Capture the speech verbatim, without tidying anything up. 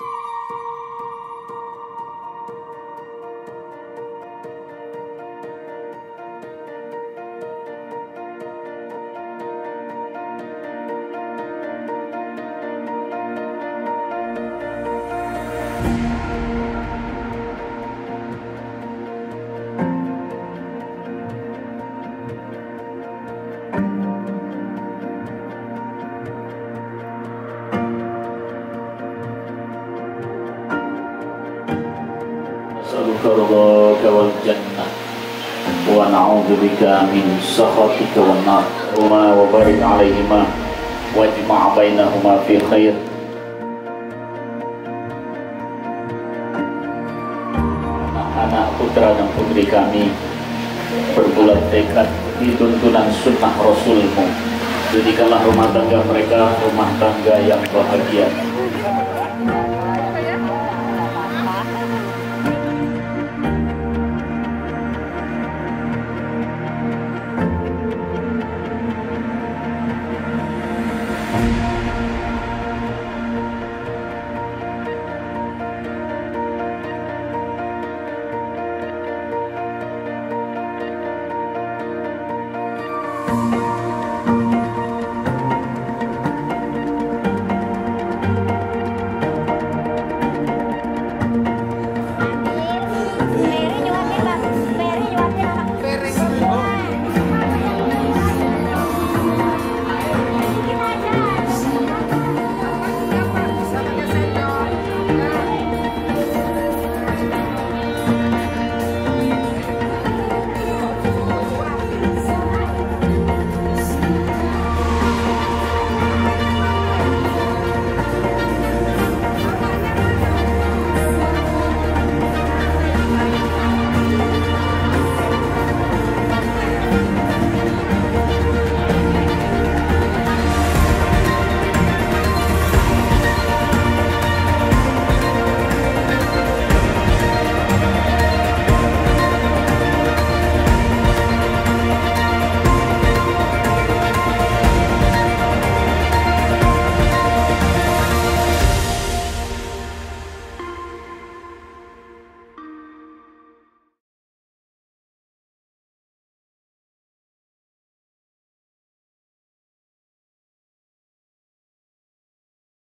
نسألك رضاك والجنة ونعوذ بك من سخطك والنار وما وبارك عليهما واجمع بينهما في خير. Anak-anak putra dan putri kami berbulat tekad di tuntunan sunnah Rasulmu. Jadikanlah rumah tangga mereka rumah tangga yang bahagia.